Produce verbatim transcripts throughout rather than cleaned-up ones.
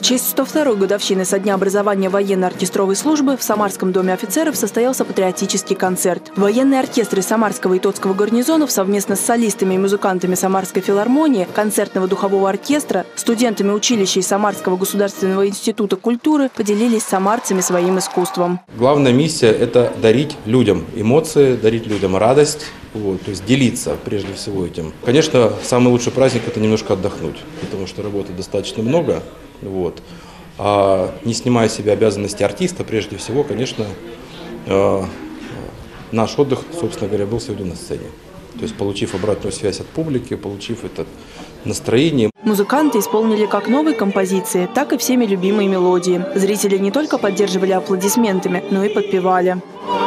честь сто второй годовщины со дня образования военно-оркестровой службы в Самарском доме офицеров состоялся патриотический концерт. Военные оркестры Самарского и Тотского гарнизонов совместно с солистами и музыкантами Самарской филармонии, концертного духового оркестра, студентами училища и Самарского государственного института культуры поделились с самарцами своим искусством. Главная миссия – это дарить людям эмоции, дарить людям радость, вот, то есть делиться прежде всего этим. Конечно, самый лучший праздник – это немножко отдохнуть, потому что работы достаточно много. Вот. А не снимая с себя обязанности артиста, прежде всего, конечно, э, наш отдых, собственно говоря, был сегодня на сцене. То есть, получив обратную связь от публики, получив это настроение. Музыканты исполнили как новые композиции, так и всеми любимые мелодии. Зрители не только поддерживали аплодисментами, но и подпевали.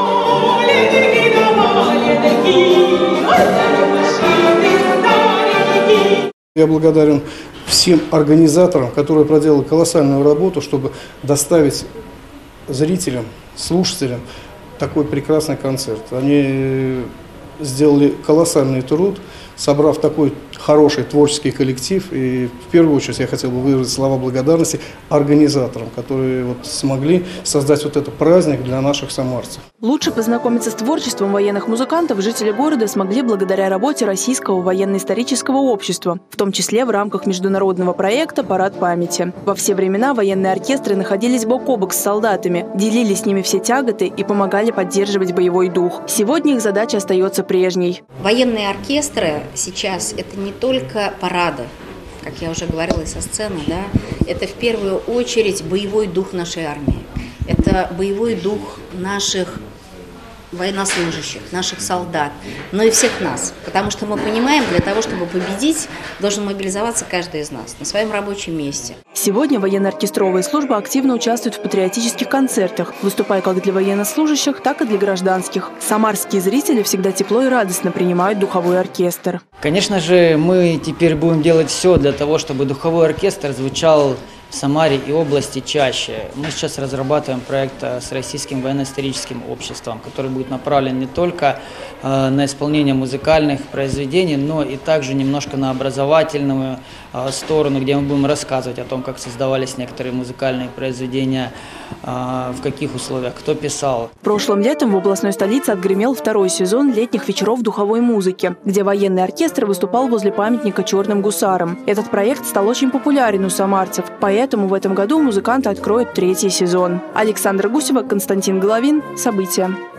Я благодарен всем организаторам, которые проделали колоссальную работу, чтобы доставить зрителям, слушателям такой прекрасный концерт. Они сделали колоссальный труд, собрав такой хороший творческий коллектив. И в первую очередь я хотел бы выразить слова благодарности организаторам, которые вот смогли создать вот этот праздник для наших самарцев. Лучше познакомиться с творчеством военных музыкантов жители города смогли благодаря работе Российского военно-исторического общества, в том числе в рамках международного проекта «Парад памяти». Во все времена военные оркестры находились бок о бок с солдатами, делили с ними все тяготы и помогали поддерживать боевой дух. Сегодня их задача остается прежней. Военные оркестры сейчас это не только парады, как я уже говорила и со сцены, да, это в первую очередь боевой дух нашей армии, это боевой дух наших военнослужащих, наших солдат, но и всех нас, потому что мы понимаем, для того, чтобы победить, должен мобилизоваться каждый из нас на своем рабочем месте. Сегодня военно-оркестровая служба активно участвует в патриотических концертах, выступая как для военнослужащих, так и для гражданских. Самарские зрители всегда тепло и радостно принимают духовой оркестр. Конечно же, мы теперь будем делать все для того, чтобы духовой оркестр звучал в Самаре и области чаще. Мы сейчас разрабатываем проект с Российским военно-историческим обществом, который будет направлен не только э, на исполнение музыкальных произведений, но и также немножко на образовательную э, сторону, где мы будем рассказывать о том, как создавались некоторые музыкальные произведения, э, в каких условиях, кто писал. Прошлым летом в областной столице отгремел второй сезон летних вечеров духовой музыки, где военный оркестр выступал возле памятника черным гусарам. Этот проект стал очень популярен у самарцев, поэтому в этом году музыканты откроют третий сезон. Александра Гусева, Константин Головин. События.